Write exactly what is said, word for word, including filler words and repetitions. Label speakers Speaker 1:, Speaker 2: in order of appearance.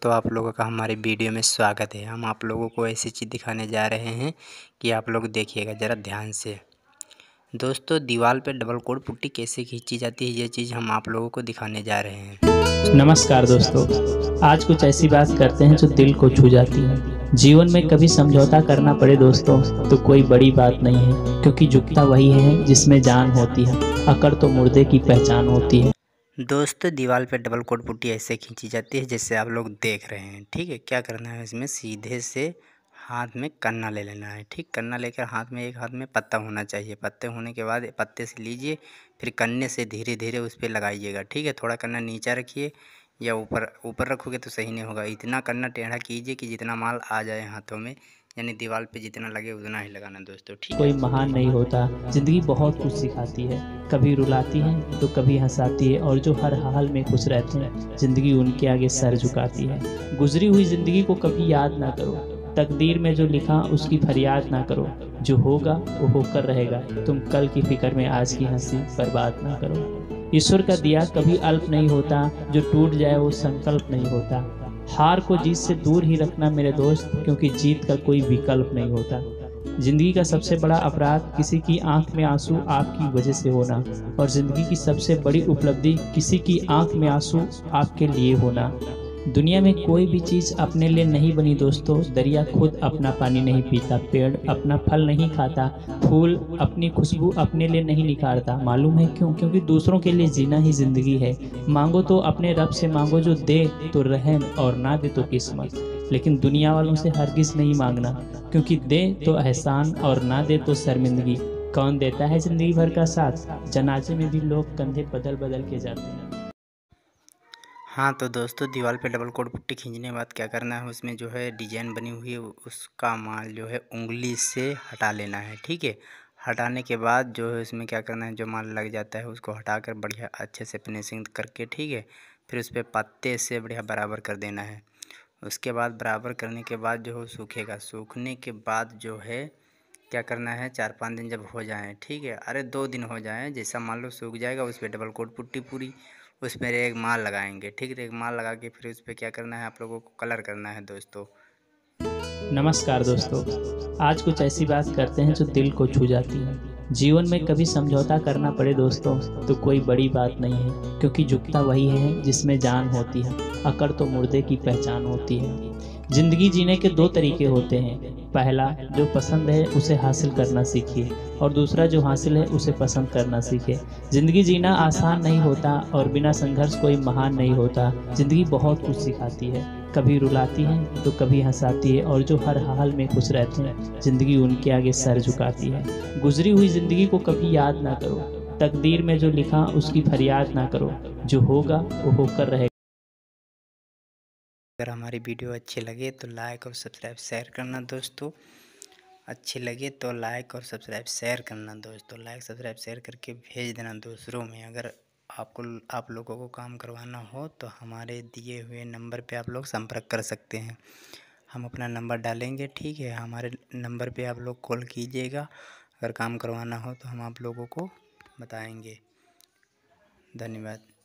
Speaker 1: दोस्तों, आप लोगों का हमारी वीडियो में स्वागत है। हम आप लोगों को ऐसी चीज़ दिखाने जा रहे हैं कि आप लोग देखिएगा ज़रा ध्यान से। दोस्तों, दीवार पे डबल कोट पुट्टी कैसे खींची जाती है, ये चीज़ हम आप लोगों को दिखाने जा रहे हैं।
Speaker 2: नमस्कार दोस्तों, आज कुछ ऐसी बात करते हैं जो दिल को छू जाती है। जीवन में कभी समझौता करना पड़े दोस्तों तो कोई बड़ी बात नहीं है, क्योंकि झुकता वही है जिसमें जान होती है, अकड़ तो मुर्दे की पहचान होती है।
Speaker 1: दोस्तों, दीवार पे डबल कोट पुट्टी ऐसे खींची जाती है जैसे आप लोग देख रहे हैं। ठीक है, क्या करना है, इसमें सीधे से हाथ में कन्ना ले लेना है। ठीक, कन्ना लेकर हाथ में एक हाथ में पत्ता होना चाहिए। पत्ते होने के बाद पत्ते से लीजिए, फिर कन्ने से धीरे धीरे उस पर लगाइएगा। ठीक है, थोड़ा कन्ना नीचा रखिए या ऊपर ऊपर रखोगे तो सही नहीं होगा। इतना कन्ना टेढ़ा कीजिए कि जितना माल आ जाए हाथों में, यानी दीवार पे जितना लगे उतना ही लगाना दोस्तों। ठीक
Speaker 2: कोई
Speaker 1: है,
Speaker 2: महान नहीं होता, जिंदगी बहुत कुछ सिखाती है। कभी रुलाती है तो कभी हंसाती है, और जो हर हाल में खुश रहते हैं जिंदगी उनके आगे सर झुकाती है। गुजरी हुई जिंदगी को कभी याद ना करो, तकदीर में जो लिखा उसकी फरियाद ना करो। जो होगा वो होकर रहेगा, तुम कल की फिक्र में आज की हंसी बर्बाद ना करो। ईश्वर का दिया कभी अल्प नहीं होता, जो टूट जाए वो संकल्प नहीं होता। हार को जीत से दूर ही रखना मेरे दोस्त, क्योंकि जीत का कोई विकल्प नहीं होता। जिंदगी का सबसे बड़ा अपराध किसी की आंख में आंसू आपकी वजह से होना, और जिंदगी की सबसे बड़ी उपलब्धि किसी की आंख में आंसू आपके लिए होना। दुनिया में कोई भी चीज अपने लिए नहीं बनी दोस्तों। दरिया खुद अपना पानी नहीं पीता, पेड़ अपना फल नहीं खाता, फूल अपनी खुशबू अपने लिए नहीं निखारता। मालूम है क्यों? क्योंकि दूसरों के लिए जीना ही जिंदगी है। मांगो तो अपने रब से मांगो, जो दे तो रहम और ना दे तो किस्मत। लेकिन दुनिया वालों से हरगिज नहीं मांगना, क्योंकि दे तो एहसान और ना दे तो शर्मिंदगी। कौन देता है जिंदगी भर का साथ? जनाजे में भी लोग कंधे बदल बदल के जाते हैं।
Speaker 1: हाँ तो दोस्तों, दीवार पे डबल कोट पुट्टी खींचने के बाद क्या करना है, उसमें जो है डिजाइन बनी हुई है उसका माल जो है उंगली से हटा लेना है। ठीक है, हटाने के बाद जो है उसमें क्या करना है, जो माल लग जाता है उसको हटाकर बढ़िया अच्छे से फिनिशिंग करके, ठीक है, फिर उस पर पत्ते से बढ़िया बराबर कर देना है। उसके बाद बराबर करने के बाद जो है सूखेगा। सूखने के बाद जो है क्या करना है, चार पाँच दिन जब हो जाएं, ठीक है, अरे दो दिन हो जाएं, जैसा मान लो सूख जाएगा उस पर डबल कोट पुट्टी पूरी उस पर एक माल लगाएंगे। ठीक है, एक माल लगा के फिर उस पर क्या करना है, आप लोगों को कलर करना है दोस्तों।
Speaker 2: नमस्कार दोस्तों, आज कुछ ऐसी बात करते हैं जो दिल को छू जाती है। जीवन में कभी समझौता करना पड़े दोस्तों तो कोई बड़ी बात नहीं है, क्योंकि झुकता वही है जिसमें जान होती है, अकड़ तो मुर्दे की पहचान होती है। जिंदगी जीने के दो तरीके होते हैं। पहला, जो पसंद है उसे हासिल करना सीखिए, और दूसरा, जो हासिल है उसे पसंद करना सीखिए। जिंदगी जीना आसान नहीं होता, और बिना संघर्ष कोई महान नहीं होता। जिंदगी बहुत कुछ सिखाती है, कभी रुलाती है तो कभी हंसाती है, और जो हर हाल में खुश रहते हैं जिंदगी उनके आगे सर झुकाती है। गुजरी हुई जिंदगी को कभी याद ना करो, तकदीर में जो लिखा उसकी फरियाद ना करो। जो होगा वो होकर रहेगा।
Speaker 1: अगर हमारी वीडियो अच्छी लगे तो लाइक और सब्सक्राइब शेयर करना दोस्तों। अच्छी लगे तो लाइक और सब्सक्राइब शेयर करना दोस्तों। लाइक सब्सक्राइब शेयर करके भेज देना दूसरों में। अगर आपको आप लोगों को काम करवाना हो तो हमारे दिए हुए नंबर पे आप लोग संपर्क कर सकते हैं। हम अपना नंबर डालेंगे, ठीक है, हमारे नंबर पे आप लोग कॉल कीजिएगा। अगर काम करवाना हो तो हम आप लोगों को बताएंगे। धन्यवाद।